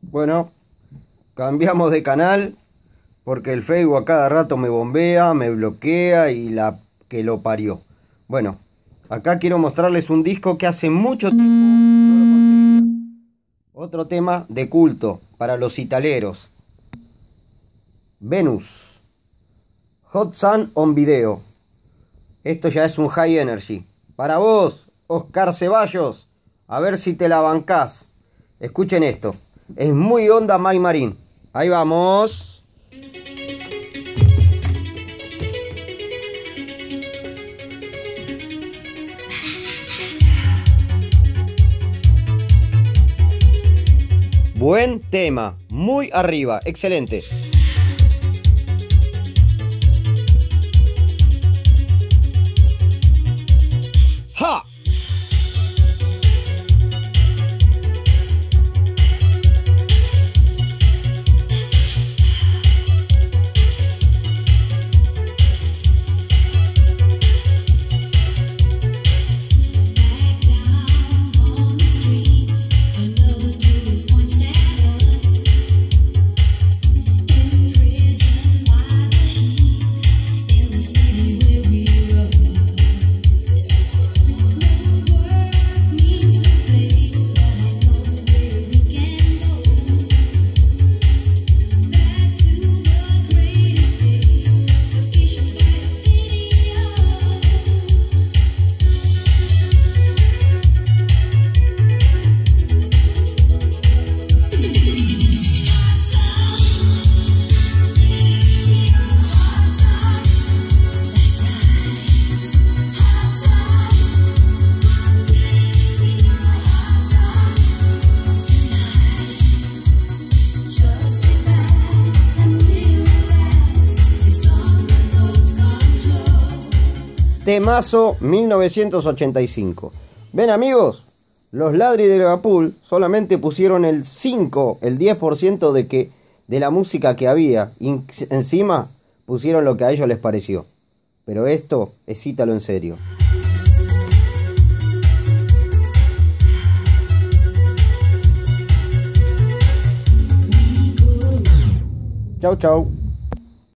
Bueno, cambiamos de canal porque el Facebook a cada rato me bombea, me bloquea y la que lo parió. Bueno, acá quiero mostrarles un disco que hace mucho tiempo no lo conseguía. Otro tema de culto para los italeros. Venus. Hot Sun on Video. Esto ya es un high energy. Para vos, Oscar Ceballos, a ver si te la bancás. Escuchen esto. Es muy onda Mai Marín. Ahí vamos. Buen tema. Muy arriba. Excelente. ¡Ja! Temazo 1985. Ven amigos, los ladri de Liverpool solamente pusieron el 5, el 10% de la música que había. Y encima pusieron lo que a ellos les pareció. Pero esto es Ítalo en serio. Chau, chau.